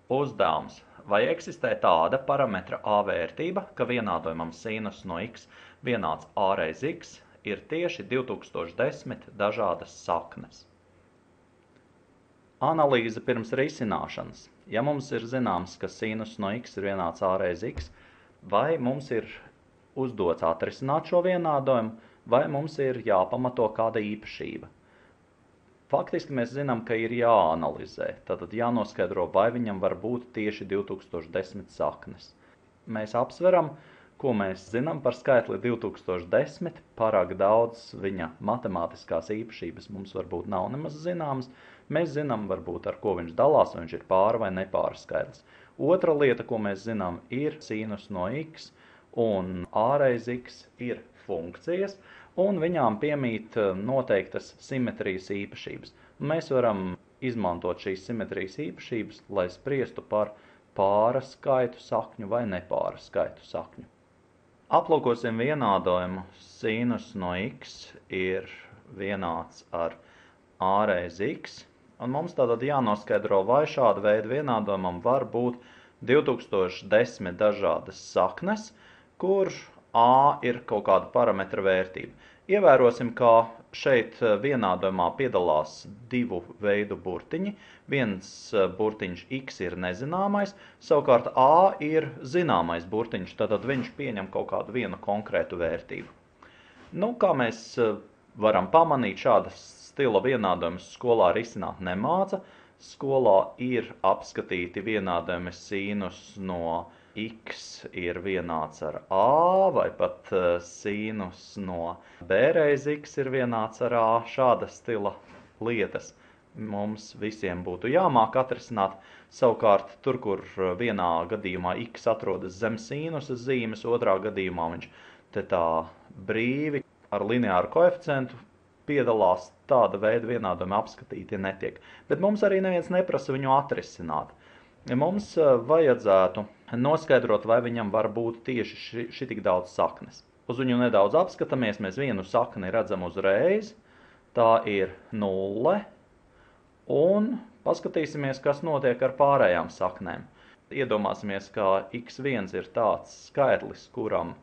Uzdevums. Vai eksistē tāda parametra A vērtība, ka vienādojumam sinus no x vienāds A reiz x ir tieši 2010 dažādas saknes? Analīze pirms risināšanas. Ja mums ir zināms, ka sinus no x ir vienāds A reiz x, vai mums ir uzdots atrisināt šo vienādojumu, vai mums ir jāpamato kāda īpašība? Faktiski mēs zinām, ka ir jāanalizē, tātad jānoskaidro, vai viņam var būt tieši 2010 saknes. Mēs apsveram, ko mēs zinām par skaitli 2010, pārāk daudz viņa matemātiskās īpašības mums varbūt nav nemaz zināmas. Mēs zinām, varbūt ar ko viņš dalās, vai viņš ir pāra vai nepāra skaitlis. Otra lieta, ko mēs zinām, ir sinus no x, un A reiz x ir funkcijas, un viņām piemīt noteiktas simetrijas īpašības. Mēs varam izmantot šīs simetrijas īpašības, lai spriestu par pāra skaitu sakņu vai nepāra skaitu sakņu. Aplūkosim vienādojumu. Sinus no x ir vienāds ar A reiz x, un mums tātad jānoskaidro, vai šāda veida vienādojumam var būt 2010 dažādas saknes, kur A ir kaut kāda parametra vērtība. Ievērosim, ka šeit vienādojumā piedalās divu veidu burtiņi. Viens burtiņš x ir nezināmais, savukārt A ir zināmais burtiņš, tātad viņš pieņem kaut kādu vienu konkrētu vērtību. Kā mēs varam pamanīt, šādas stila vienādojumus skolā risināt nemāca. Skolā ir apskatīti vienādojumi sinus no x ir vienāds ar A, vai pat sinus no B reiz x ir vienāds ar A. Šāda stila lietas mums visiem būtu jāmāk atrisināt. Savukārt, tur, kur vienā gadījumā x atrodas zem sinusa zīmes, otrā gadījumā viņš te tā brīvi ar lineāru koeficientu piedalās, tāda veida vienādojumi apskatīti netiek. Bet mums arī neviens neprasa viņu atrisināt. Mums vajadzētu noskaidrot, vai viņam var būt tieši šitik daudz saknes. Uz viņu nedaudz apskatāmies, mēs vienu sakni redzam uzreiz, tā ir 0, un paskatīsimies, kas notiek ar pārējām saknēm. Iedomāsimies, ka x1 ir tāds skaitlis, kuram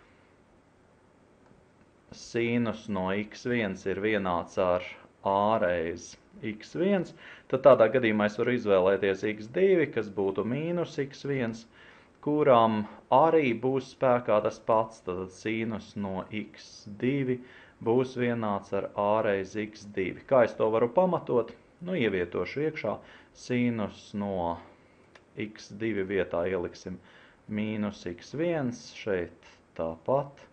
sinus no x1 ir vienāds ar A reiz x1, tad tādā gadījumā es varu izvēlēties x2, kas būtu mīnus x1, kuram arī būs spēkā tas pats, tad sinus no x2 būs vienāds ar A reiz x2. Kā es to varu pamatot? Ievietošu iekšā sinus no x2 vietā ieliksim mīnus x1, šeit tāpat.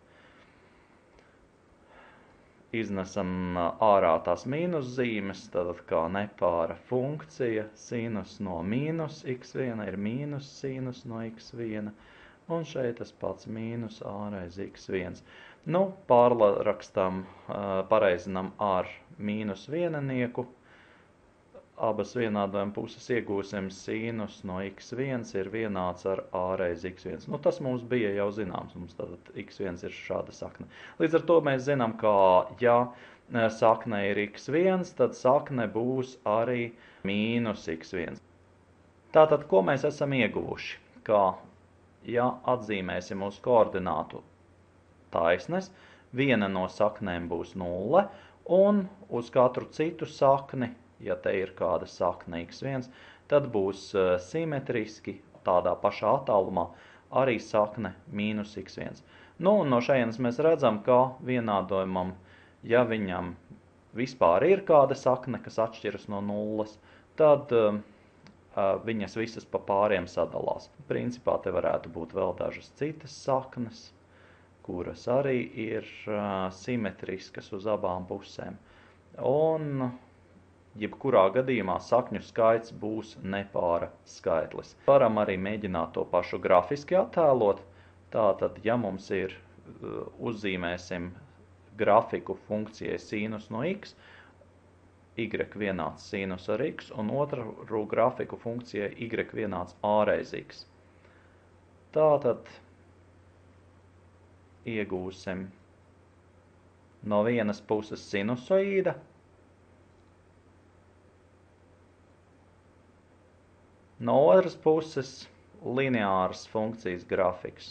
Iznesam ārā tās mīnus zīmes, tad kā nepāra funkcija, sinus no mīnus x1 ir mīnus sinus no x1, un šeit tas pats mīnus A reiz x1. Pārrakstam, pareizinam ar mīnus viennieku, abas vienādojuma puses iegūsim sinus no x1 ir vienāds ar A reiz x1. Tas mums bija jau zināms, mums tātad x1 ir šāda sakne. Līdz ar to mēs zinām, ka ja sakne ir x1, tad sakne būs arī mīnus x1. Tātad, ko mēs esam ieguvuši? Ka, ja atzīmēsim uz koordinātu taisnes, viena no saknēm būs 0, un uz katru citu sakni, ja te ir kāda sakne x1, tad būs simetriski tādā pašā attālumā arī sakne mīnus x1. Un no šejienes mēs redzam, ka vienādojumam, ja viņam vispār ir kāda sakne, kas atšķiras no nulles, tad viņas visas pa pāriem sadalās. Principā te varētu būt vēl dažas citas saknes, kuras arī ir simetriskas uz abām pusēm. Un jebkurā gadījumā sakņu skaits būs nepāra skaitlis. Varam arī mēģināt to pašu grafiski attēlot. Tātad, ja mums ir, uzzīmēsim grafiku funkcijai sinus no x, y vienāds sinus ar x, un otru grafiku funkcijai y vienāds A reiz x. Tātad iegūsim no vienas puses sinusoīda, No otras puses lineāras funkcijas grafiks.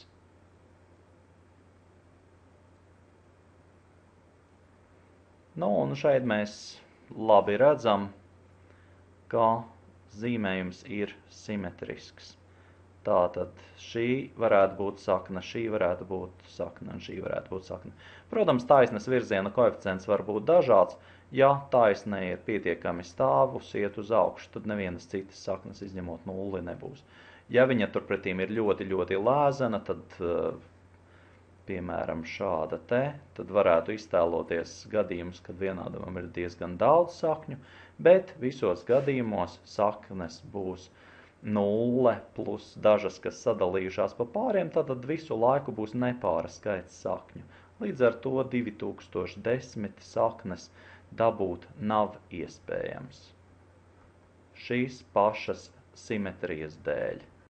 Nu, un šeit mēs labi redzam, ka zīmējums ir simetrisks. Tātad šī varētu būt sakna, šī varētu būt sakna un šī varētu būt sakna. Protams, taisnes virziena koeficients var būt dažāds. Ja taisne ir pietiekami stāvus, iet uz augšu, tad nevienas citas saknes izņemot nulli nebūs. Ja viņa turpretīm ir ļoti, ļoti lēzena, tad, piemēram, šāda te, tad varētu iztēloties gadījumus, kad vienādumam ir diezgan daudz sakņu, bet visos gadījumos saknes būs nulle plus dažas, kas sadalījušās pa pāriem, tad visu laiku būs nepāra skaits sakņu. Līdz ar to 2010 saknes dabūt nav iespējams. Šīs pašas simetrijas dēļ.